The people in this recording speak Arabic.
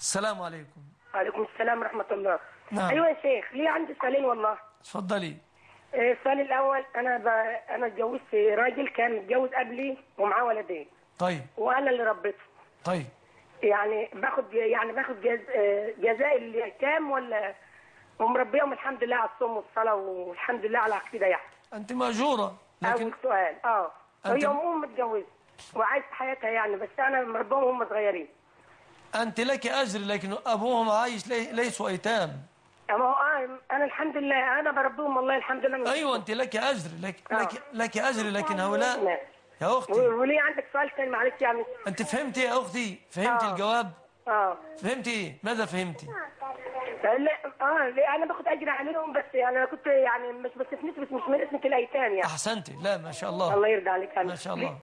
السلام عليكم. وعليكم السلام ورحمة الله. نعم. أيوة يا شيخ، ليه عندي سؤالين والله. اتفضلي. السؤال الأول، أنا اتجوزت راجل كان متجوز قبلي ومعاه ولدين. طيب. وأنا اللي ربيته. طيب. يعني باخد جزاء الأيتام ولا ومربيهم الحمد لله على الصوم والصلاة والحمد لله على العقيدة يعني. أنت مأجورة لكن أول سؤال هي أم متجوزة وعايشة حياتها يعني، بس أنا مربيهم وهم صغيرين. أنت لك أجر لكن أبوهم عايش ليسوا أيتام. أما هو أنا الحمد لله أنا بربيهم والله الحمد لله. أيوة أنت لك أجر لك أجر لكن هؤلاء يا أختي. وليه عندك سؤال ثاني معلش يعني. أنت فهمتي يا أختي؟ فهمتي الجواب؟ فهمتي إيه؟ ماذا فهمتي؟ لا انا باخد اجر عليهم، بس يعني انا كنت يعني مش بس من اسمة الايتام يعني. أحسنتي. لا ما شاء الله. الله يرضى عليك. ما شاء الله.